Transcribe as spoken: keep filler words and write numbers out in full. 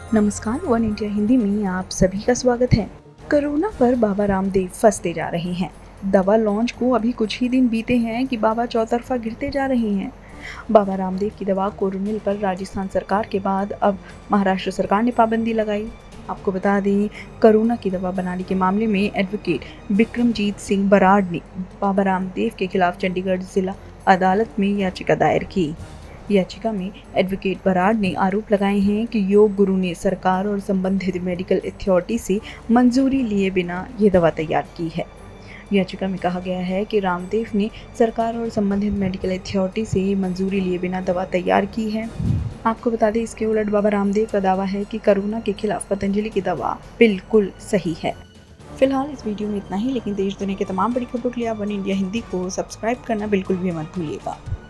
नमस्कार, one India Hindi में आप सभी का स्वागत है। कोरोना पर बाबा रामदेव फंसते जा रहे हैं। दवा लॉन्च को अभी कुछ ही दिन बीते हैं कि बाबा चौतरफा गिरते जा रहे हैं। बाबा रामदेव की दवा कोरोनिल पर राजस्थान सरकार के बाद अब महाराष्ट्र सरकार ने पाबंदी लगाई। आपको बता दें, कोरोना की दवा बनाने के मामले में एडवोकेट बिक्रमजीत सिंह बराड़ ने बाबा रामदेव के खिलाफ चंडीगढ़ जिला अदालत में याचिका दायर की। याचिका में एडवोकेट बराड़ ने आरोप लगाए हैं कि योग गुरु ने सरकार और संबंधित मेडिकल अथॉरिटी से मंजूरी लिए बिना ये दवा तैयार की है। याचिका में कहा गया है कि रामदेव ने सरकार और संबंधित मेडिकल अथॉरिटी से मंजूरी लिए बिना दवा तैयार की है। आपको बता दें, इसके उलट बाबा रामदेव का दावा है कि कोरोना के खिलाफ पतंजलि की दवा बिल्कुल सही है। फिलहाल इस वीडियो में इतना ही, लेकिन देश दुनिया के तमाम बड़ी खबरों के लिए आप वन इंडिया हिंदी को सब्सक्राइब करना बिल्कुल भी मत भूलिएगा।